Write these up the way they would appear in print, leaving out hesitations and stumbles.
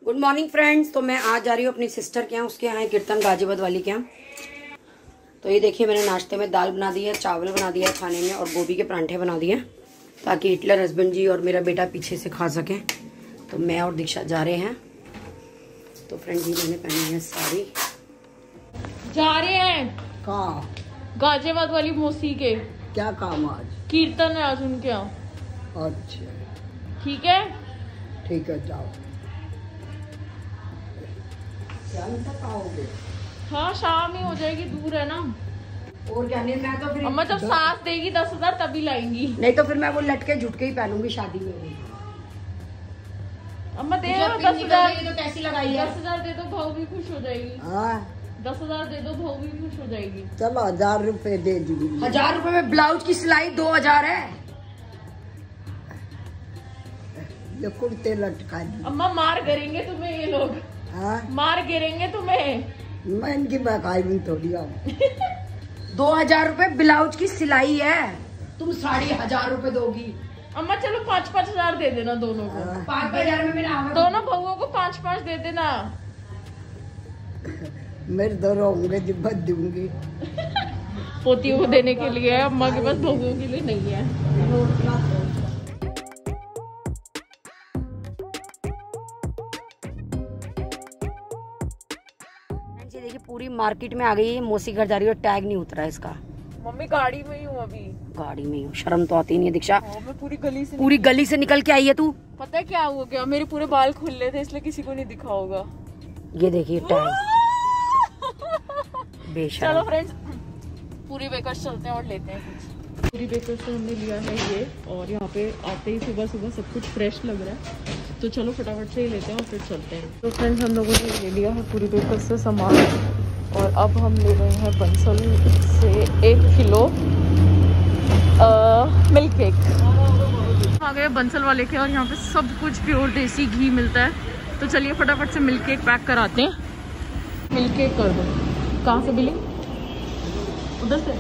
Good morning friends. तो मैं आज जा रही हूँ अपनी सिस्टर के यहाँ, उसके यहाँ कीर्तन गाजियाबाद वाली के यहाँ। तो ये देखिए मैंने नाश्ते में दाल बना दी है, चावल बना दिया है खाने में, और गोभी के परांठे बना दिए ताकि हिटलर हस्बैंड जी और मेरा बेटा पीछे से खा सकें। तो मैं और दीक्षा जा रहे हैं। तो फ्रेंड जी मैंने पहनी है साड़ी। जा रहे हैं कहाँ? गाजियाबाद वाली मौसी के। क्या काम आज? कीर्तन है आज उनके यहाँ। अच्छा ठीक है, ठीक है, जाओ। शाम तक आओगे? हाँ शाम ही हो जाएगी, दूर है ना। और क्या नहीं, मैं तो फिर अम्मा जब सास देगी 10,000 तभी लाएंगी। नहीं तो फिर मैं वो लटके झुटके ही पहनूंगी शादी में। अम्मा दे 10,000 तो कैसी लगाई है? 10,000 दे दो, भाव भी खुश हो जाएगी। हाँ 10,000 दे दो, भाव भी खुश हो जाएगी। चलो 1000 रुपए दे दीजिए। 1000 रुपए में ब्लाउज की सिलाई 2000 है। ये कुर्ते लटका दी। अम्मा मार गिरेंगे तुम्हें ये लोग। हाँ मार गिरेंगे तुम्हें। मैं इनकी बकाई में थोड़ी आऊँ। 2000 रुपए ब्लाउज की सिलाई है, तुम 1500 रुपए दोगी। अम्मा चलो 5,000 दे देना दोनों को। 5,000 में मेरा दोनों बहुओं को 5,500 दे देना। मेरे दोनों होंगे जिब्बत दूंगी। पोतियों को देने के लिए है, अम्मा के पास बहुओं के लिए नहीं है। देखिए पूरी मार्केट में आ गई है, मौसी घर जा रही है, टैग नहीं उतरा इसका। मम्मी गाड़ी में ही हूँ अभी। गाड़ी में हूँ, शर्म तो आती नहीं है दीक्षा। मैं पूरी गली से निकल के आई है तू। पता है क्या हुआ? क्या मेरे पूरे बाल खुले थे इसलिए किसी को नहीं दिखा होगा। ये देखिए टैग। बेशर्म। चलो फ्रेंड्स पूरी बेकर्स चलते हैं और लेते हैं कुछ। पूरी बेकर्स से हमने लिया है ये, और यहाँ पे आते ही सुबह सुबह सब कुछ फ्रेश लग रहा है। तो चलो फटाफट से ही लेते हैं और फिर चलते हैं। तो फ्रेंड्स हम लोगों ने ले लिया है पूरी बेकर्स से सामान, और अब हम ले रहे हैं बंसल से 1 किलो मिल्क केक। आ गए बंसल वाले के, और यहाँ पे सब कुछ प्योर देसी घी मिलता है। तो चलिए फटाफट से मिल्क केक पैक कराते हैं। मिल्क केक कर दो। कहाँ से बिलिंग? उधर से।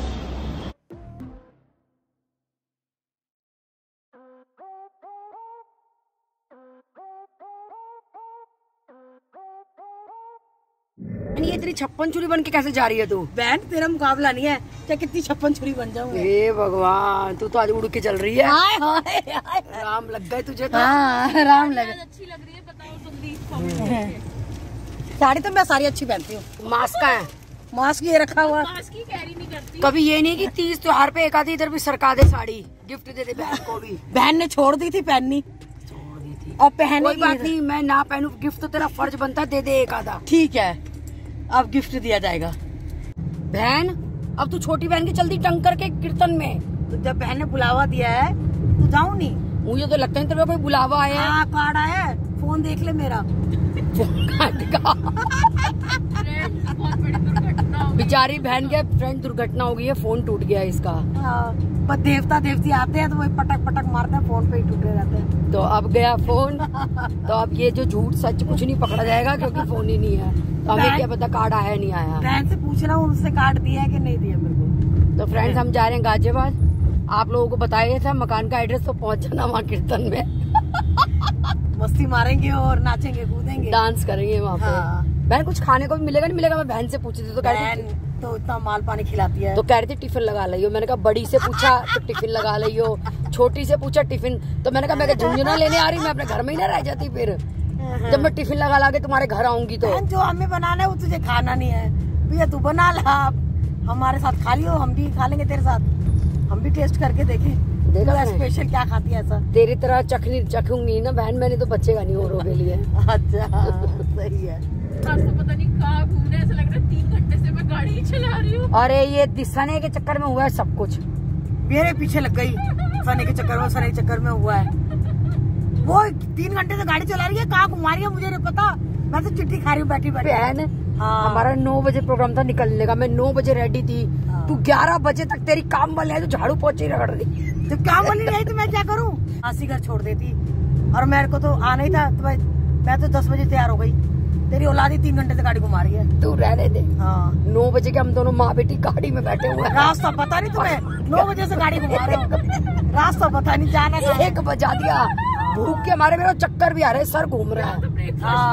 ये इतनी 56 छुरी बन के कैसे जा रही है तू? बहन तेरा मुकाबला नहीं है, क्या कितनी 56 छुरी बन जाऊँ। हे भगवान, तू तो आज उड़ के चल रही है। हाय हाय हाय। राम लग गए तुझे तो। हाँ राम लगे। अच्छी लग रही है, बताओ जल्दी। साड़ी तो मैं सारी अच्छी पहनती हूँ। मास्क का है, मास्क ये रखा हुआ। मास्क की कैरी नहीं करती। कभी ये नहीं कि 30 त्योहार पे एक आधी इधर भी सरका दे साड़ी, गिफ्ट दे दे बहन को भी। बहन ने छोड़ दी थी पहननी, छोड़ दी थी। अब पहने कोई बात नहीं, मैं ना पहनू, गिफ्ट तो तेरा फर्ज बनता है, दे दे एक आधा। ठीक है, अब गिफ्ट दिया जाएगा। बहन अब तू छोटी बहन की जल्दी टंग करके कीर्तन में। तो जब बहन ने बुलावा दिया है तो जाऊँ नहीं? मुझे तो लगता है तेरे कोई बुलावा आया है। हाँ कार्ड आया है, फोन देख ले मेरा। बेचारी बहन के फ्रेंड दुर्घटना हो गई है, फोन टूट गया इसका। हाँ, पर देवता देवती आते हैं तो वही पटक पटक मारते हैं, फोन पे ही टूटे रहते हैं। तो अब गया फोन। तो अब ये जो झूठ सच कुछ नहीं पकड़ा जाएगा क्योंकि फोन ही नहीं है। तो हमें क्या पता कार्ड आया नहीं आया। बहन से पूछ रहा हूँ उससे कार्ड दिया है कि नहीं दिया मेरे को। तो फ्रेंड्स हम जा रहे हैं गाजियाबाद। आप लोगों को बताया था मकान का एड्रेस, तो पहुंच जाना वहाँ कीर्तन में। मस्ती मारेंगे और नाचेंगे कूदेंगे, डांस करेंगे वहाँ पे। हाँ। बहन कुछ खाने को भी मिलेगा नहीं मिलेगा? मैं बहन से पूछी थी तो कह रही थी तो इतना माल पानी खिलाती है। तो कह रही थी टिफिन लगा लियो। मैंने कहा बड़ी से पूछा तो टिफिन लगा लियो, छोटी से पूछा टिफिन। तो मैंने कहा मैं झुंझुना लेने आ रही, मैं अपने घर में ही ना रह जाती फिर, जब मैं टिफिन लगा के तुम्हारे घर आऊंगी तो। जो हमें बनाना है वो तुझे खाना नहीं है भैया, तू बना ला, हमारे साथ खा लियो, हम भी खा लेंगे तेरे साथ, हम भी टेस्ट करके देखें देखा स्पेशल क्या खाती है। ऐसा तेरी तरह चखूंगी ना बहन, मैंने तो बचेगा नहीं औरों के लिए। अच्छा सही है। आज तो पता नहीं कहाँ घूमने, ऐसा लग रहा है 3 घंटे से मैं गाड़ी ही चला रही हूँ। अरे ये दिसाने के चक्कर में हुआ है सब कुछ, मेरे पीछे लग गई। सने के चक्कर में हुआ है। वो 3 घंटे से गाड़ी चला रही है, कहाँ घुमा रही है मुझे नहीं पता। मैं तो चिट्ठी खा रही हूँ बैठी बैठी। बहन हाँ। हमारा 9 बजे प्रोग्राम था निकलने का, मैं 9 बजे रेडी थी। हाँ। तू 11 बजे तक तेरी काम वाली है, तो झाड़ू पोछे रगड़ रही। तो काम वाली नहीं तो मैं क्या करूँ? आसी घर छोड़ देती, और मेरे को तो आना ही था, तो मैं तो 10 बजे तैयार हो गई। तेरी औलाद ही 3 घंटे से गाड़ी घुमा रही है। तू रहने दे। हाँ 9 बजे के हम दोनों माँ बेटी गाड़ी में बैठे हुए हैं। रास्ता पता नहीं तुम्हें? 9 बजे से गाड़ी घुमा रहे हो, रास्ता पता नहीं, जाना 1 बजा दिया। भूख के मारे मेरा चक्कर भी आ रहा है, सर घूम रहा है। हाँ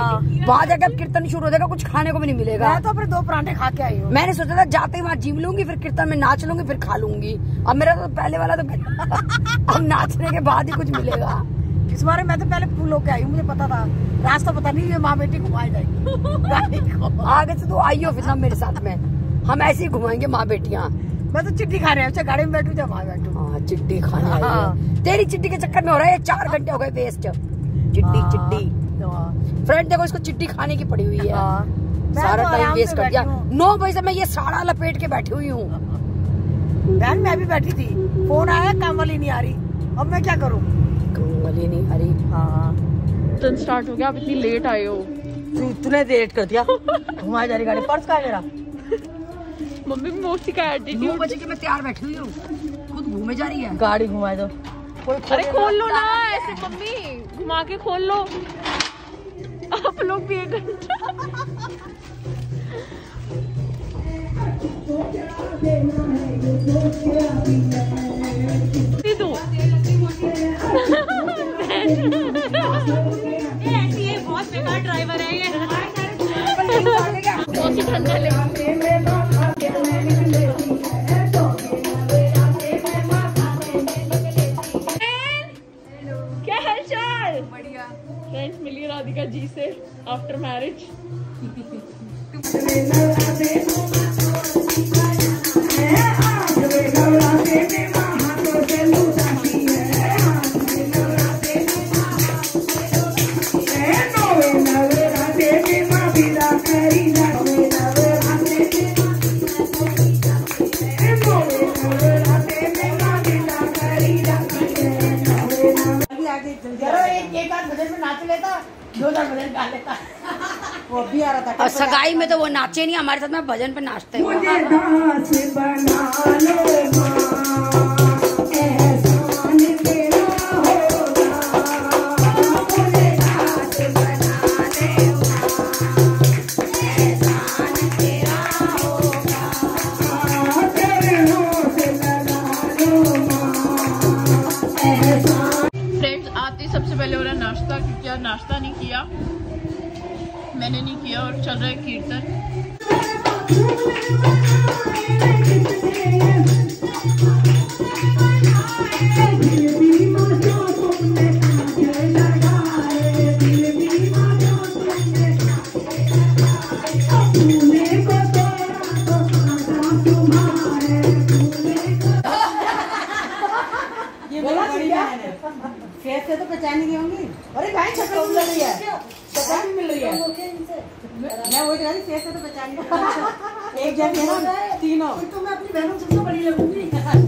वहाँ जाके अब कीर्तन शुरू हो जाएगा, कुछ खाने को भी नहीं मिलेगा। मैं तो अपने 2 परांठे खा के आई हूँ। मैंने सोचा था जाते ही वहाँ जिम लूंगी, फिर कीर्तन में नाच लूंगी, फिर खा लूंगी। अब मेरा तो पहले वाला तो अब नाचने के बाद ही कुछ मिलेगा। इस बार मैं तो पहले फूल होके आई हूँ, मुझे पता था रास्ता पता नहीं, ये माँ बेटी घुमाई जाएगी। आगे से तो आइयो फिर सब मेरे साथ में, हम ऐसे ही घुमाएंगे माँ बेटियाँ। मैं तो चिट्ठी खा रही हूँ, गाड़ी में बैठू जब वहाँ बैठू। हाँ चिट्ठी खाने आई है। तेरी चिट्ठी के चक्कर में हो रहा है 4 घंटे हो गए वेस्ट। चिट्ठी चिट्ठी फ्रेंड देखो, इसको चिट्ठी खाने की पड़ी हुई है। सारा टाइम वेस्ट कर दिया। 9 बजे से मैं ये साड़ा लपेट के बैठी हुई हूँ। बहन मैं भी बैठी थी, फोन आया काम वाली नहीं आ रही, अब मैं क्या करूँ? काम वाली नहीं आ रही। हाँ स्टार्ट हो गया, आप इतनी लेट आए हो। तूने लेट कर दिया। घुमाई जा रही गाड़ी, पर्स कहाँ है मेरा? मम्मी मोटी का 9 एटीट्यूड। बजे की मैं तैयार बैठी हुई हूँ, खुद घूमे जा रही है। गाड़ी घुमाए दो। अरे खोल लो ना ऐसे, मम्मी घुमा के खोल लो। आप लोग भी 1 घंटा। दो ये बहुत बेकार ड्राइवर है ये। ठंडा ले। क्या हाल चाल? बढ़िया। फ्रेंड्स मिली राधिका जी से आफ्टर मैरिज। एक आध भजन में नाच लेता, 2-4 भजन गा लेता। वो भी आ रहा था। और सगाई में तो वो नाचे नहीं, हमारे साथ में भजन पे नाचते हैं। सबसे पहले हो रहा है नाश्ता, क्योंकि आज नाश्ता नहीं किया, मैंने नहीं किया, और चल रहा है कीर्तन। फेस से तो पहचान नहीं होंगी। अरे भाई शक्ल मिल रही है, शक्ल भी मिल रही है। मैं वही कह रही, फेस से तो पहचान नहीं। एक जैसी है ना तीनों। तो मैं अपनी बहनों सबसे बड़ी लगूंगी।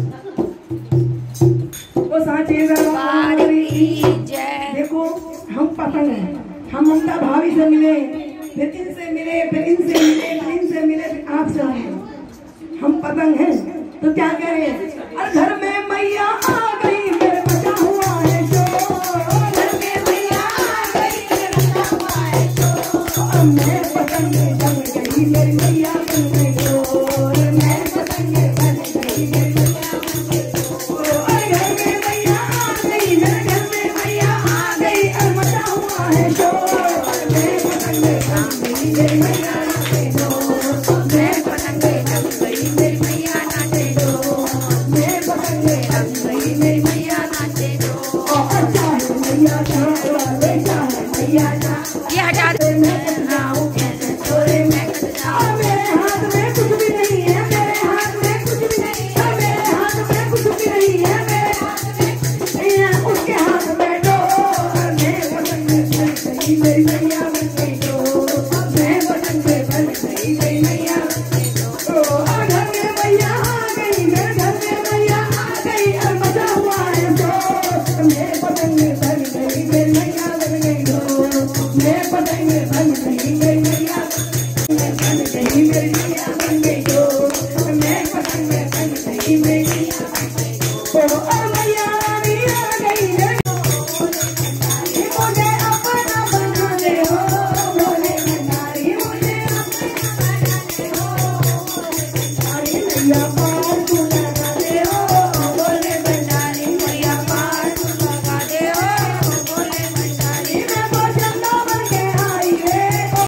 वो साचे दरबार की जय। देखो हम पतंग हैं, हम ममता भाभी से मिले, फिर इनसे मिले, फिर इनसे मिले, फिर इनसे मिले, फिर आपसे मिले। हम पतंग हैं तो क्या करें? और घर में मैया आ गई, मेरे बचा हुआ है शोर। घर में मैया आ गई, मेरे बचा हुआ है शोर। मैं पतंग बन गई, मेरी मैया बन गई शोर। मैं पतंग बन गई, मेरी मैया बन गई शोर। और घर में मैया आ गई, मेरे घर में मैया आ गई, और बचा हुआ है शोर। मैं पतंग बन गई, मेरी मैया बन गई शोर। मैं पतंग बन गई, मेरी मैया नाचे दो। मैं पतंग बन गई, मेरी मैया नाचे दो। अच्छा है मैया चाहे, चाहे मैया चाहे, ये हटा दे। मैं नाऊं कैसे छोरे मैं जाऊं। मेरे हाथ में कुछ भी नहीं है, मेरे हाथ में कुछ भी नहीं है, मेरे हाथ में कुछ भी नहीं है, मेरे हाथ में कुछ नहीं है, उसके हाथ में डोर। मैं पतंग बन गई, मेरी मैया बन गई डोर। मैं पतंग बन गई, मेरी मैया बन गई डोर। और घर में मैया आ गई, मेरे घर में मैया आ गई, और बचा हुआ है शोर। मैं पतंग बन गई, मेरी मैया बन गई डोर। मैं पतंग बन गई, मेरी मैया बन गई, मेरी मैया बन गई डोर। मैं पतंग बन गई, मेरी मैया बन गई डोर। और मैया रानी आ गई है, मुझे अपना बना दे हो, बोले भंडारी मुझे अपना बना दे हो। अरे मैया पार तू लगा दे हो, बोले भंडारी मैया पार तू लगा दे हो, बोले भंडारी। मैं तो चंदा बन के आई रे,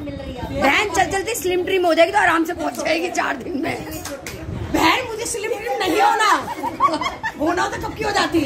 बहन चल चलती स्लिम ट्रिम हो जाएगी तो आराम से पहुंच जाएगी 4 दिन में। बहन मुझे स्लिम ट्रिम नहीं होना, होना तो कब की हो जाती।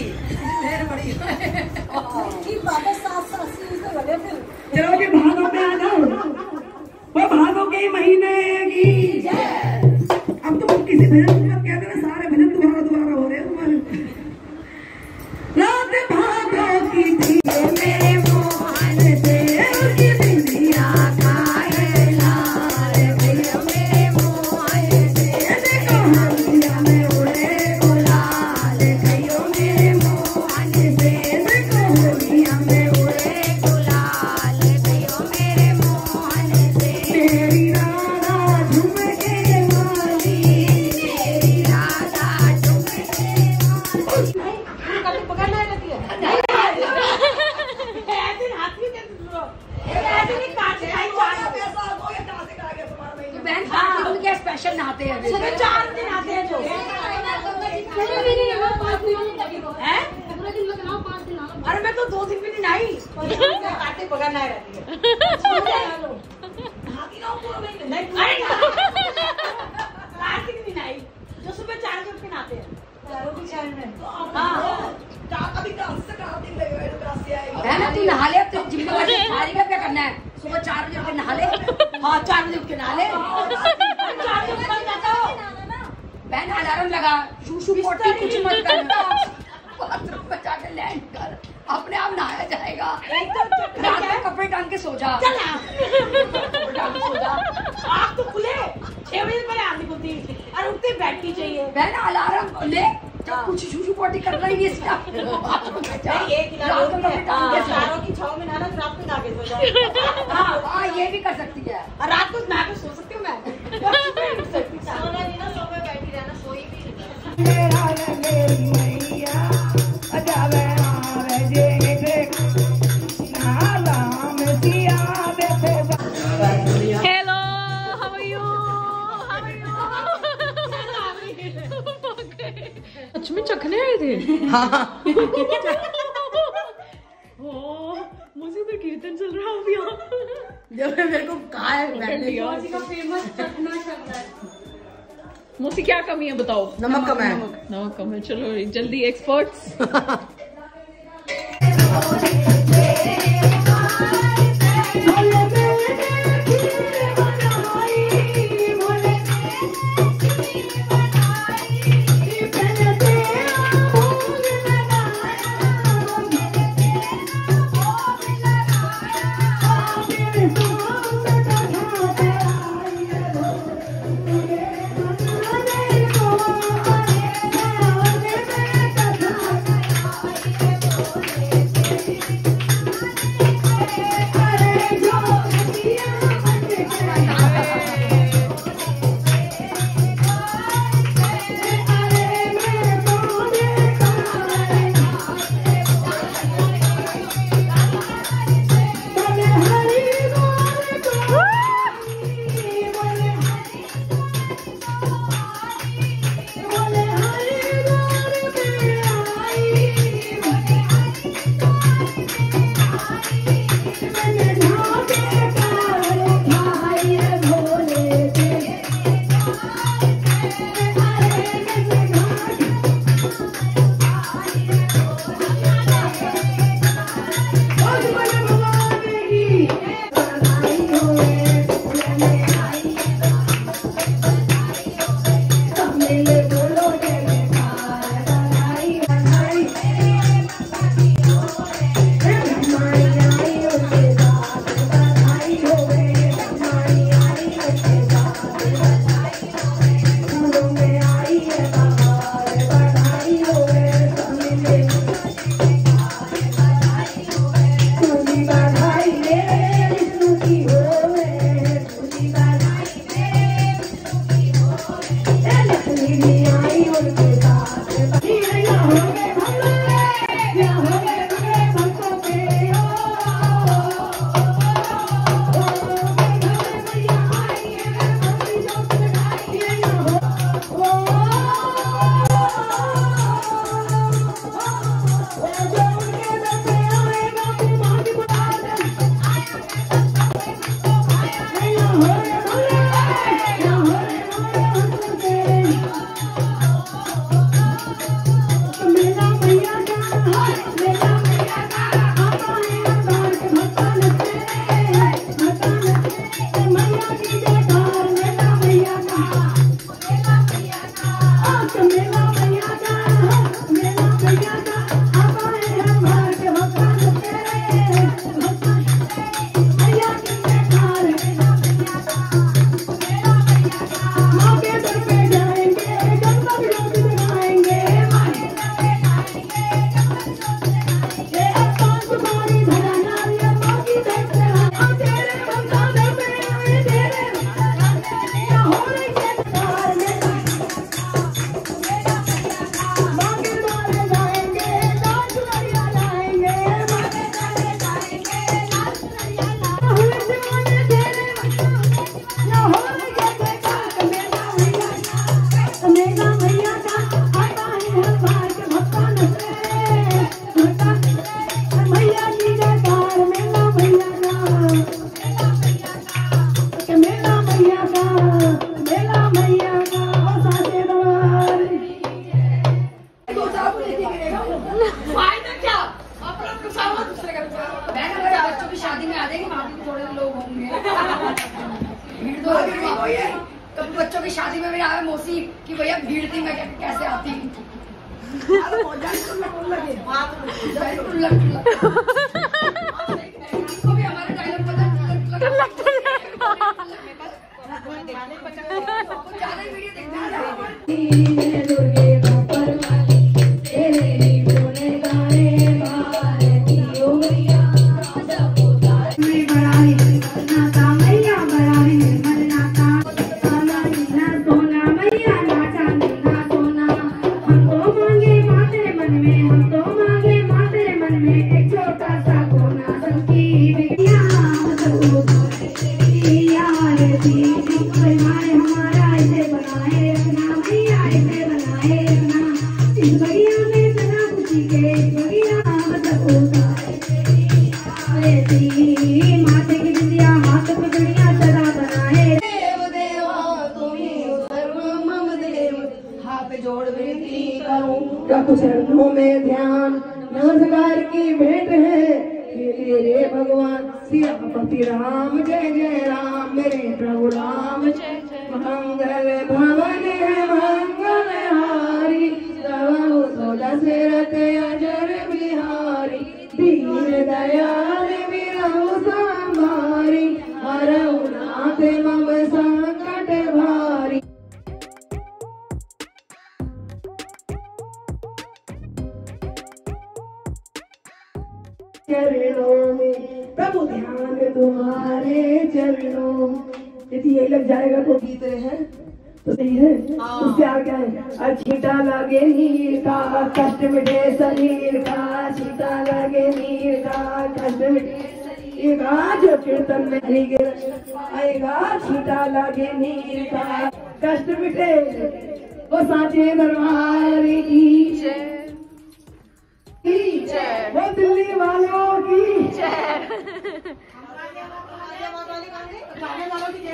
चलो जी भादों में आ जाओ, वो भादों के महीने की अब तुम किसी भजन कहते हैं, सारे भजन दोबारा हो रहे हैं तुम्हारे। रात भादों की थी मेरे मोहन से उसकी बिंदिया खाए लाल भैया मेरे मोहन से, देखो हल्दिया में उड़े गुलाल भैया मेरे मोहन से, देखो हल्दिया में उड़े गुलाल भैया मेरे मोहन से। मेरी राधा झुमके वाली, मेरी राधा झुमके वाली। पकड़ना रहती है ऐसे हाथ में ऐसे नहीं काट तो बहन 5 दिन क्या स्पेशल नहाते हैं अभी? 4 दिन आते हैं जो हैं। अरे मैं तो 2 दिन भी नहीं नहाई, काटे पकड़ना रहती है। नहीं कार्तिक नहीं नहाई, जो सुबह 4 बजे उठ के नहाते हैं। बहन तू नहा ले, तो जिम्मेवारी सारी का क्या करना है? सुबह 4 बजे उठ के नहा ले। हाँ 4 बजे उठ के नहा ले। 4 बजे उठ जाता हो बहन अलार्म लगा, शू पोटी कुछ मत कर, बाथरूम में जाके लैंड कर, अपने आप नहाया जाएगा। रात में कपड़े टांग के सो जा। आँख तो खुले, 6 बजे पहले आँख नहीं खुलती और उठते बैठनी चाहिए। बहन अलार्म ले, जब कुछ शू पोटी करना ही नहीं इसका। चारों की छाव में नहाना, रात को नहा के सो जाओ। हाँ ये भी कर सकती है। और रात को नहा के सो सकती हूँ मैं। सोना नहीं ना, सो में बैठी रहना, सोई भी हेलो, हाउ आर यू? सच में चखने आए थे? मुझे तो कीर्तन चल रहा है अभी। मेरे को कहा है मौसी क्या कमी है बताओ? नमक कम है। नमक कम है, चलो जल्दी एक्सपर्ट्स। ये कभी बच्चों की शादी में भी आवे मौसी कि भैया भीड़ थी मैं कैसे आती। इसको भी हमारे डायलॉग पता चरणों में ध्यान नमस्कार की भेंट है रे भगवान सियापति राम जय जय राम मेरे प्रभु राम जय जय मंगल भवन है मंगल हारी तो दशरथ अजर बिहारी दीन दयाल बिरहु संभारी हरहु नाथ मम संकट भारी। चरणों में प्रभु ध्यान तुम्हारे चरणों यदि ये लग जाएगा तो गीत है तो सही है। उससे आगे है छीटा लगे नीर का कष्ट मिटे शरीर का छीटा लगे नीर का कष्ट मिटे शरीर का जो कीर्तन में आएगा छीटा लगे नीर का कष्ट मिटे वो साचे दरबार की वो दिल्ली वालों की गाने वालों की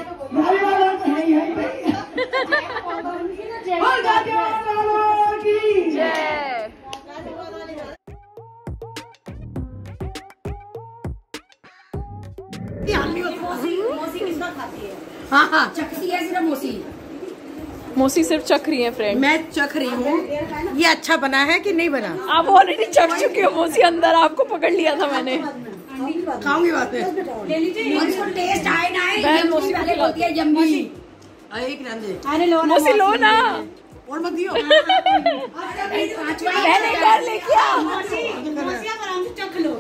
हाँ हाँ चखती है सिर्फ मौसी सिर्फ चख रही है फ्रेंड। मैं चख रही हूँ ये अच्छा बना है कि नहीं बना। आप ऑलरेडी चख चुके हो मौसी, अंदर आपको पकड़ लिया था मैंने। खाऊंगी बात है टेस्ट आए ना बहन मौसी को खिला होती है जम्मी मौसी लो ना और मत दियो मैंने घर लेके आ चख लो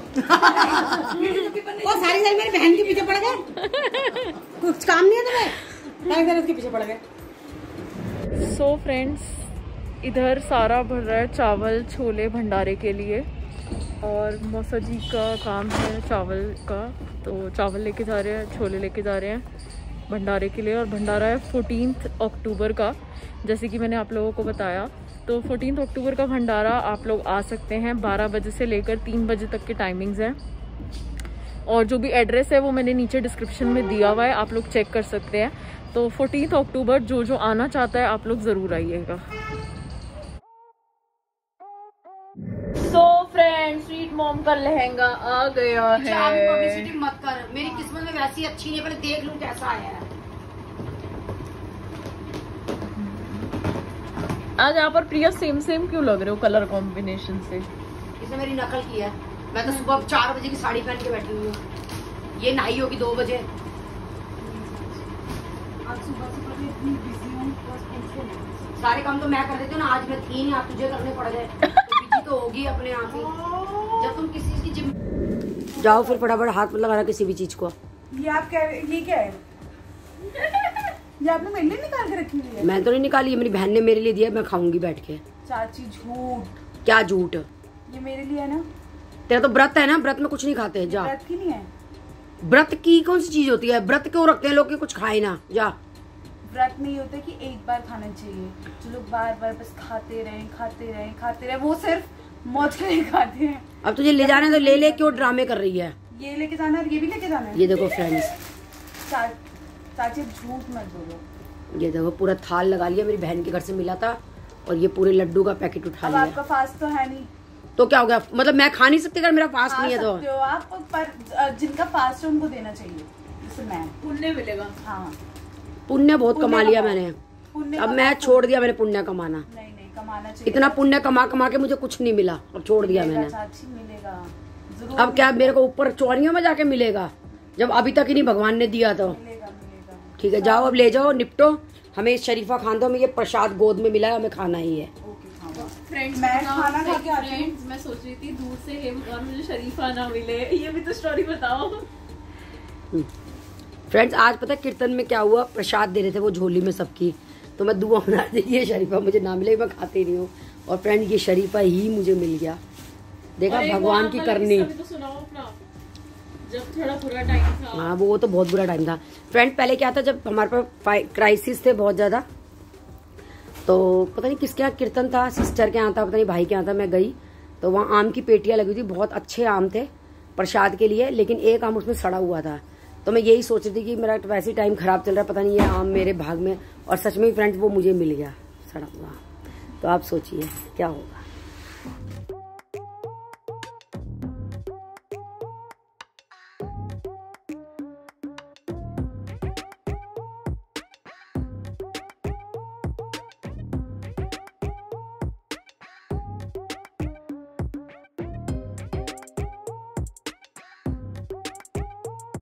और सारी सारी मेरी बहन के पीछे पड़ गए कुछ काम नहीं है तुम्हें सारी उसके पीछे पड़ गए। सो फ्रेंड्स इधर सारा भर रहा है चावल छोले भंडारे के लिए और मौसा जी का काम है चावल का, तो चावल लेके जा रहे हैं छोले लेके जा रहे हैं भंडारे के लिए। और भंडारा है 14 अक्टूबर का, जैसे कि मैंने आप लोगों को बताया। तो 14 अक्टूबर का भंडारा आप लोग आ सकते हैं, 12 बजे से लेकर 3 बजे तक के टाइमिंग्स हैं। और जो भी एड्रेस है वो मैंने नीचे डिस्क्रिप्शन में दिया हुआ है, आप लोग चेक कर सकते हैं। तो 14 अक्टूबर जो आना चाहता है आप लोग ज़रूर आइएगा। सो फ्रेंड्स स्वीट मॉम का लहंगा आ गया है। पब्लिसिटी मत कर, मेरी किस्मत में वैसी अच्छी नहीं, पहले देख लूं कैसा आया है। आज यहाँ पर प्रिया सेम क्यों लग रहे हो कलर कॉम्बिनेशन से? इसने मेरी नकल की है। मैं तो सुबह 4 बजे की साड़ी पहन के बैठी हुई हूँ, ये नहाई होगी 2 बजे। आज सुबह से इतनी बिजी हूँ, सारे काम तो मैं कर देती हूँ ना, आज मैं थी नहीं, आप तुझे करने पड़ गए। तो बिजी तो होगी अपने आप ही, जब तुम किसी की जिम जाओ फिर फटाफट हाथ मत लगाना किसी भी चीज को। ये आप क्या, ये क्या है? ये आपने मेरे लिए निकाल के रखी हुई है? मैं तो नहीं निकाली, ये मेरी बहन ने मेरे लिए दिया, मैं खाऊंगी बैठ के। चाची झूठ। क्या झूठ? ये मेरे लिए है ना। तेरा तो व्रत है ना, व्रत में कुछ नहीं खाते हैं। जा। व्रत की नहीं है। व्रत की कौन सी चीज होती है? व्रत क्यों रखते हैं लोग कि कुछ खाए ना? जा। व्रत नहीं होता कि एक बार खाना चाहिए, जो लोग बार बार बस खाते रहे, वो सिर्फ मौज के लिए खाते हैं। अब तुझे ले जाना है तो ले ले, क्यों ड्रामे कर रही है? ये लेके जाना है, ये भी लेके जाना है। ये देखो फ्रेंड्स, चाची झूठ मत बोलो। ये देखो पूरा थाल लगा लिया, मेरी बहन के घर से मिला था, और ये पूरे लड्डू का पैकेट उठा लिया। आपका फास्ट तो है नहीं, तो क्या हो गया? मतलब मैं खा नहीं सकती अगर मेरा फास्ट नहीं है तो? सकते हो आप, पर जिनका फास्ट है उनको देना चाहिए, जैसे मैं, पुण्य मिलेगा। हाँ पुण्य बहुत कमा लिया मैंने। अब मैं छोड़ दिया, मैंने पुण्य कमाना। नहीं कमाना चाहिए। इतना पुण्य कमा कमा के मुझे कुछ नहीं मिला, अब छोड़ दिया मैंने। मिलेगा जरूर। अब क्या मेरे को ऊपर चौड़ियों में जाके मिलेगा, जब अभी तक ही नहीं भगवान ने दिया तो। ठीक है, जाओ अब ले जाओ, निपटो। हमें शरीफा खान दो, हमें ये प्रसाद गोद में मिला है, हमें खाना ही है। फ्रेंड्स मैं खाना खा के आती हूँ। मैं सोच रही थी दूर से हे भगवान मुझे शरीफा ना मिले, ये भी तो स्टोरी बताओ। फ्रेंड्स आज पता है कीर्तन में क्या हुआ, प्रसाद दे रहे थे वो झोली में सबकी, तो मैं दुआ बना दी ये शरीफा मुझे ना मिले, मैं खाती नहीं हूँ। और फ्रेंड ये शरीफा ही मुझे मिल गया। देखा भगवान की करनी। तो सुनाओ अपना, जब थोड़ा बुरा टाइम था। हाँ वो तो बहुत बुरा टाइम था फ्रेंड। पहले क्या था, जब हमारे पास क्राइसिस थे बहुत ज्यादा, तो पता नहीं किसके यहाँ कीर्तन था, सिस्टर के यहाँ था, पता नहीं भाई के यहाँ था। मैं गई तो वहाँ आम की पेटियां लगी थी, बहुत अच्छे आम थे प्रसाद के लिए, लेकिन एक आम उसमें सड़ा हुआ था। तो मैं यही सोच रही थी कि मेरा वैसे ही टाइम खराब चल रहा है, पता नहीं ये आम मेरे भाग में, और सच में ही फ्रेंड्स वो मुझे मिल गया सड़ा हुआ। तो आप सोचिए क्या होगा।